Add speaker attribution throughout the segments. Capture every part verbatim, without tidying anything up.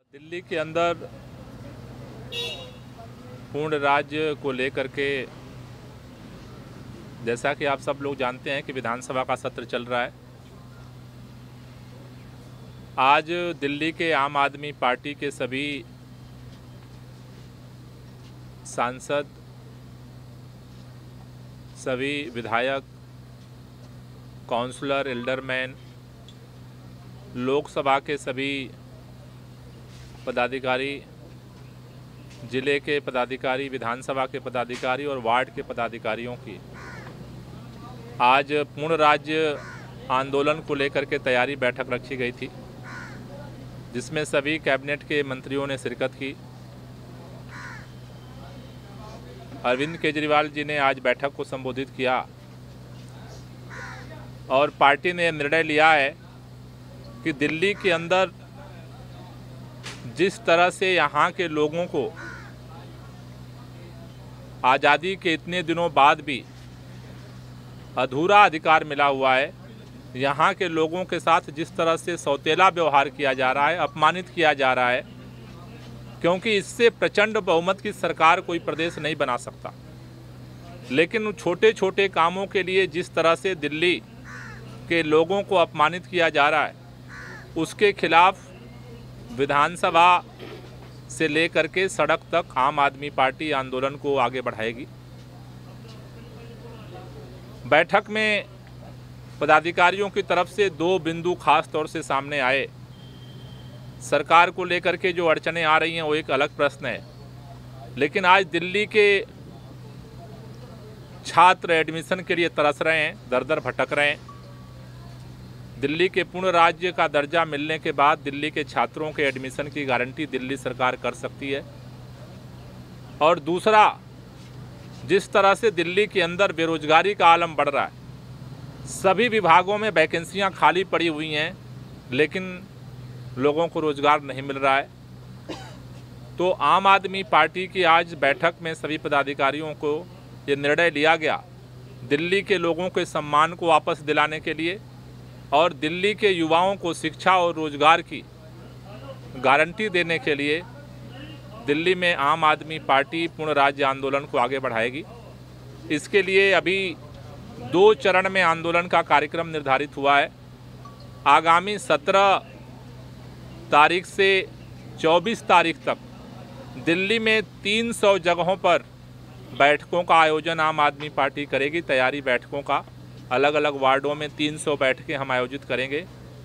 Speaker 1: दिल्ली के अंदर पूर्ण राज्य को लेकर के जैसा कि आप सब लोग जानते हैं कि विधानसभा का सत्र चल रहा है। आज दिल्ली के आम आदमी पार्टी के सभी सांसद, सभी विधायक, काउंसलर, एल्डरमैन, लोकसभा के सभी पदाधिकारी, जिले के पदाधिकारी, विधानसभा के पदाधिकारी और वार्ड के पदाधिकारियों की आज पूर्ण राज्य आंदोलन को लेकर के तैयारी बैठक रखी गई थी, जिसमें सभी कैबिनेट के मंत्रियों ने शिरकत की। अरविंद केजरीवाल जी ने आज बैठक को संबोधित किया और पार्टी ने निर्णय लिया है कि दिल्ली के अंदर जिस तरह से यहाँ के लोगों को आज़ादी के इतने दिनों बाद भी अधूरा अधिकार मिला हुआ है, यहाँ के लोगों के साथ जिस तरह से सौतेला व्यवहार किया जा रहा है, अपमानित किया जा रहा है, क्योंकि इससे प्रचंड बहुमत की सरकार कोई प्रदेश नहीं बना सकता। लेकिन छोटे छोटे कामों के लिए जिस तरह से दिल्ली के लोगों को अपमानित किया जा रहा है, उसके खिलाफ विधानसभा से लेकर के सड़क तक आम आदमी पार्टी आंदोलन को आगे बढ़ाएगी। बैठक में पदाधिकारियों की तरफ से दो बिंदु खास तौर से सामने आए। सरकार को लेकर के जो अड़चनें आ रही हैं वो एक अलग प्रश्न है, लेकिन आज दिल्ली के छात्र एडमिशन के लिए तरस रहे हैं, दर दर भटक रहे हैं। दिल्ली के पूर्ण राज्य का दर्जा मिलने के बाद दिल्ली के छात्रों के एडमिशन की गारंटी दिल्ली सरकार कर सकती है। और दूसरा, जिस तरह से दिल्ली के अंदर बेरोजगारी का आलम बढ़ रहा है, सभी विभागों में वैकेंसियां खाली पड़ी हुई हैं, लेकिन लोगों को रोजगार नहीं मिल रहा है। तो आम आदमी पार्टी की आज बैठक में सभी पदाधिकारियों को ये निर्णय लिया गया, दिल्ली के लोगों के सम्मान को वापस दिलाने के लिए और दिल्ली के युवाओं को शिक्षा और रोजगार की गारंटी देने के लिए दिल्ली में आम आदमी पार्टी पूर्ण राज्य आंदोलन को आगे बढ़ाएगी। इसके लिए अभी दो चरण में आंदोलन का कार्यक्रम निर्धारित हुआ है। आगामी सत्रह तारीख से चौबीस तारीख तक दिल्ली में तीन सौ जगहों पर बैठकों का आयोजन आम आदमी पार्टी करेगी। तैयारी बैठकों का अलग अलग वार्डों में तीन सौ बैठकें हम आयोजित करेंगे।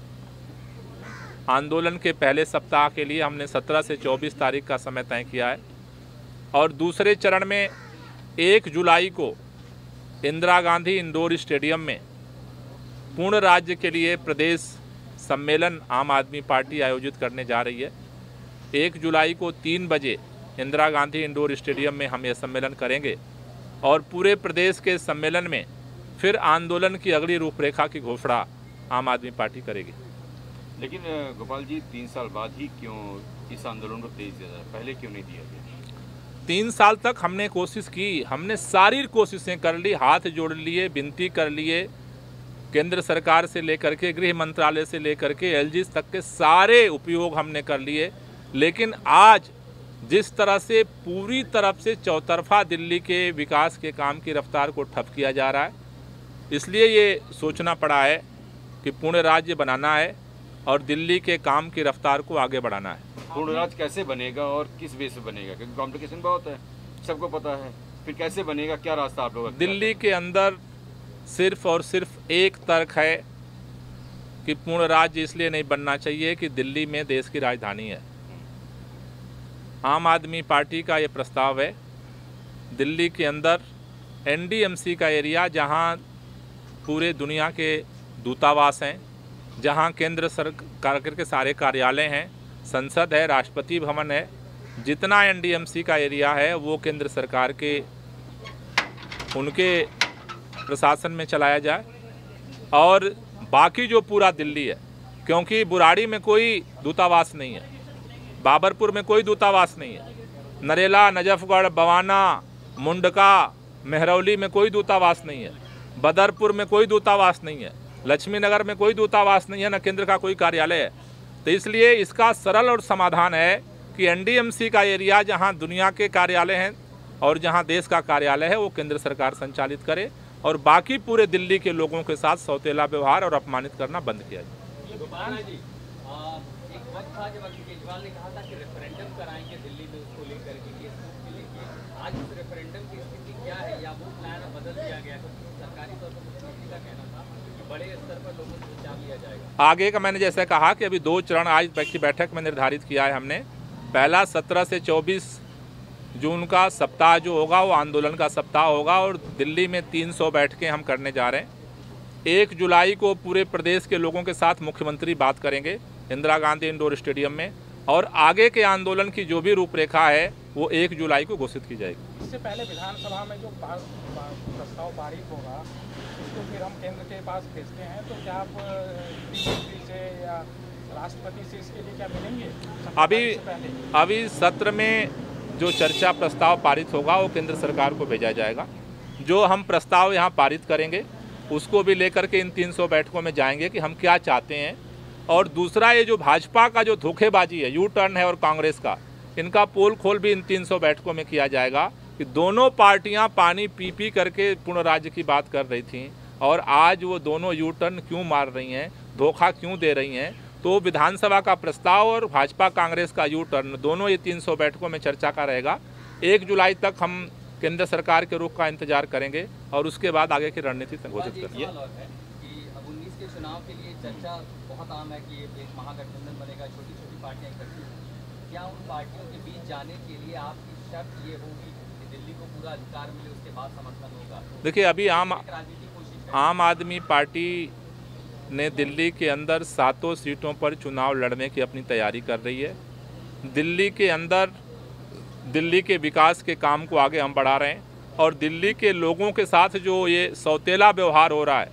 Speaker 1: आंदोलन के पहले सप्ताह के लिए हमने सत्रह से चौबीस तारीख का समय तय किया है और दूसरे चरण में एक जुलाई को इंदिरा गांधी इंडोर स्टेडियम में पूर्ण राज्य के लिए प्रदेश सम्मेलन आम आदमी पार्टी आयोजित करने जा रही है। एक जुलाई को तीन बजे इंदिरा गांधी इंडोर स्टेडियम में हम ये सम्मेलन करेंगे और पूरे प्रदेश के सम्मेलन में फिर आंदोलन की अगली रूपरेखा की घोषणा आम आदमी पार्टी करेगी।
Speaker 2: लेकिन गोपाल जी, तीन साल बाद ही क्यों इस आंदोलन को तेज दिया जाए, पहले क्यों नहीं दिया गया?
Speaker 1: तीन साल तक हमने कोशिश की, हमने सारी कोशिशें कर ली, हाथ जोड़ लिए, विनती कर लिए, केंद्र सरकार से लेकर के गृह मंत्रालय से लेकर के एलजी तक के सारे उपयोग हमने कर लिए। लेकिन आज जिस तरह से पूरी तरफ से चौतरफा दिल्ली के विकास के काम की रफ्तार को ठप किया जा रहा है, इसलिए ये सोचना पड़ा है कि पूर्ण राज्य बनाना है और दिल्ली के काम की रफ्तार को आगे बढ़ाना है।
Speaker 2: पूर्ण राज्य कैसे बनेगा और किस बेस पे बनेगा, क्योंकि कॉम्प्लिकेशन बहुत है, सबको पता है, फिर कैसे बनेगा, क्या रास्ता आप लोग?
Speaker 1: दिल्ली के अंदर सिर्फ और सिर्फ एक तर्क है कि पूर्ण राज्य इसलिए नहीं बनना चाहिए कि दिल्ली में देश की राजधानी है। आम आदमी पार्टी का ये प्रस्ताव है, दिल्ली के अंदर एनडीएमसी का एरिया, जहां पूरे दुनिया के दूतावास हैं, जहां केंद्र सरकार के सारे कार्यालय हैं, संसद है, राष्ट्रपति भवन है, जितना एनडीएमसी का एरिया है वो केंद्र सरकार के उनके प्रशासन में चलाया जाए और बाकी जो पूरा दिल्ली है, क्योंकि बुराड़ी में कोई दूतावास नहीं है, बाबरपुर में कोई दूतावास नहीं है, नरेला, नजफगढ़, बवाना, मुंडका, मेहरौली में कोई दूतावास नहीं है, बदरपुर में कोई दूतावास नहीं है, लक्ष्मी नगर में कोई दूतावास नहीं है, न केंद्र का कोई कार्यालय है। तो इसलिए इसका सरल और समाधान है कि एन डी एम सी का एरिया जहां दुनिया के कार्यालय हैं और जहां देश का कार्यालय है वो केंद्र सरकार संचालित करे और बाकी पूरे दिल्ली के लोगों के साथ सौतेला व्यवहार और अपमानित करना बंद किया जाए।
Speaker 3: गोपाल राय जी, एक वक्त था जब अरविंद केजरीवाल ने कहा था कि रेफरेंडम कराएंगे दिल्ली में उसको लेकर के केस के लेके, आज उस रेफरेंडम की स्थिति क्या है या वो प्लान बदल दिया गया? सरकारी तौर पर मुख्यमंत्री का कहना था कि बड़े स्तर पर लोगों से विचार लिया जाएगा।
Speaker 1: आगे का मैंने जैसे कहा कि अभी दो चरण आज की बैठक में निर्धारित किया है हमने। पहला सत्रह से चौबीस जून का सप्ताह जो होगा वो आंदोलन का सप्ताह होगा और दिल्ली में तीन सौ बैठकें हम करने जा रहे हैं। एक जुलाई को पूरे प्रदेश के लोगों के साथ मुख्यमंत्री बात करेंगे इंदिरा गांधी इंडोर स्टेडियम में और आगे के आंदोलन की जो भी रूपरेखा है वो एक जुलाई को घोषित की जाएगी।
Speaker 4: इससे पहले विधानसभा में जो प्रस्ताव पारित होगा उसको फिर हम केंद्र के पास भेजते हैं, तो क्या आप प्रधानमंत्री से या राष्ट्रपति से इसके लिए क्या मिलेंगे?
Speaker 1: अभी अभी सत्र में जो चर्चा प्रस्ताव पारित होगा वो केंद्र सरकार को भेजा जाएगा। जो हम प्रस्ताव यहाँ पारित करेंगे उसको भी लेकर के इन तीन सौ बैठकों में जाएंगे कि हम क्या चाहते हैं। और दूसरा, ये जो भाजपा का जो धोखेबाजी है, यू टर्न है और कांग्रेस का, इनका पोल खोल भी इन तीन सौ बैठकों में किया जाएगा कि दोनों पार्टियां पानी पी पी करके पूर्ण राज्य की बात कर रही थीं और आज वो दोनों यू टर्न क्यों मार रही हैं, धोखा क्यों दे रही हैं। तो विधानसभा का प्रस्ताव और भाजपा कांग्रेस का यू टर्न दोनों ये तीन सौ बैठकों में चर्चा का रहेगा। एक जुलाई तक हम केंद्र सरकार के रुख का इंतजार करेंगे और उसके बाद आगे की रणनीति घोषित करेंगे।
Speaker 3: अब उन्नीस के चुनाव के लिए चर्चा बहुत आम है कि एक महागठबंधन बनेगा, छोटी छोटी पार्टियां इकट्ठी होंगी। क्या उन पार्टियों के बीच जाने के लिए आपकी शर्त ये होगी कि दिल्ली को पूरा अधिकार मिले, उसके बाद समर्थन होगा?
Speaker 1: देखिए, अभी आम आम आदमी पार्टी ने दिल्ली के अंदर सातों सीटों पर चुनाव लड़ने की अपनी तैयारी कर रही है। दिल्ली के अंदर दिल्ली के विकास के काम को आगे हम बढ़ा रहे हैं और दिल्ली के लोगों के साथ जो ये सौतेला व्यवहार हो रहा है,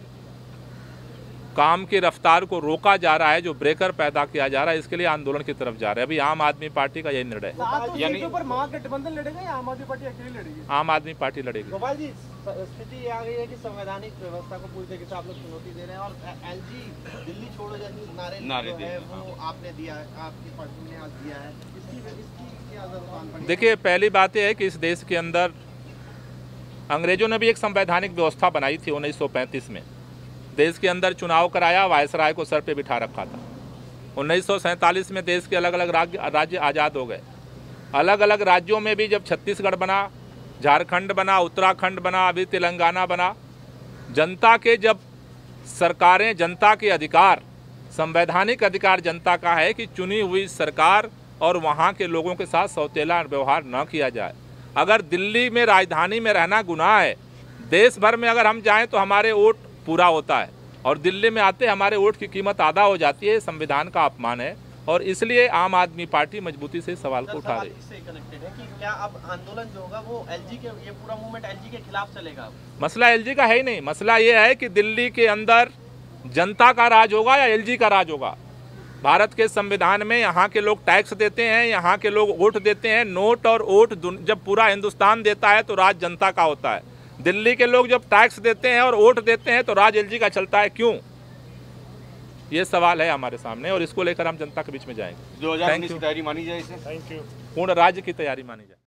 Speaker 1: काम की रफ्तार को रोका जा रहा है, जो ब्रेकर पैदा किया जा रहा है, इसके लिए आंदोलन की तरफ जा रहे हैं। अभी आम आदमी पार्टी का यही निर्णय है।
Speaker 4: यानी पर महागठबंधन लड़ेगा या आम आदमी पार्टी अकेली लड़ेगी?
Speaker 1: आम आदमी पार्टी लड़ेगी।
Speaker 5: गोपाल जी, स्थिति ये आ गई है कि संवैधानिक व्यवस्था को पूरी तरीके से आप लोग चुनौती दे रहे हैं और एलजी दिल्ली छोड़ो जैसे नारे, नारे जो है वो आपने दिया है, आपकी पार्टी ने आज दिया है, इसकी इसकी क्या जरूरत पड़ी?
Speaker 1: देखिए, पहली बात यह है कि इस देश के अंदर अंग्रेजों ने भी एक संवैधानिक व्यवस्था बनाई थी उन्नीस सौ पैंतीस में। देश के अंदर चुनाव कराया, वायसराय को सर पे बिठा रखा था। उन्नीस सौ सैंतालीस में देश के अलग अलग राज्य आज़ाद हो गए। अलग अलग राज्यों में भी जब छत्तीसगढ़ बना, झारखंड बना, उत्तराखंड बना, अभी तेलंगाना बना, जनता के जब सरकारें, जनता के अधिकार, संवैधानिक अधिकार जनता का है कि चुनी हुई सरकार और वहाँ के लोगों के साथ सौतेला व्यवहार न किया जाए। अगर दिल्ली में, राजधानी में रहना गुनाह है, देश भर में अगर हम जाएं तो हमारे वोट पूरा होता है और दिल्ली में आते हमारे वोट की कीमत आधा हो जाती है। संविधान का अपमान है और इसलिए आम आदमी पार्टी मजबूती से सवाल को उठा रही है।
Speaker 5: इससे कनेक्टेड है कि क्या अब आंदोलन जो होगा वो एलजी के, ये पूरा मूवमेंट एलजी के खिलाफ चलेगा?
Speaker 1: मसला एलजी का है ही नहीं। मसला ये है कि दिल्ली के अंदर जनता का राज होगा या एलजी का राज होगा। भारत के संविधान में यहाँ के लोग टैक्स देते हैं, यहाँ के लोग वोट देते हैं। नोट और वोट जब पूरा हिंदुस्तान देता है तो राज जनता का होता है। दिल्ली के लोग जब टैक्स देते हैं और वोट देते हैं तो राज एलजी का चलता है, क्यों? ये सवाल है हमारे सामने और इसको लेकर हम जनता के बीच में जाएंगे।
Speaker 2: दो हज़ार उन्नीस की तैयारी मानी जाए इसे?
Speaker 1: Thank you. पूर्ण राज्य की तैयारी मानी जाए।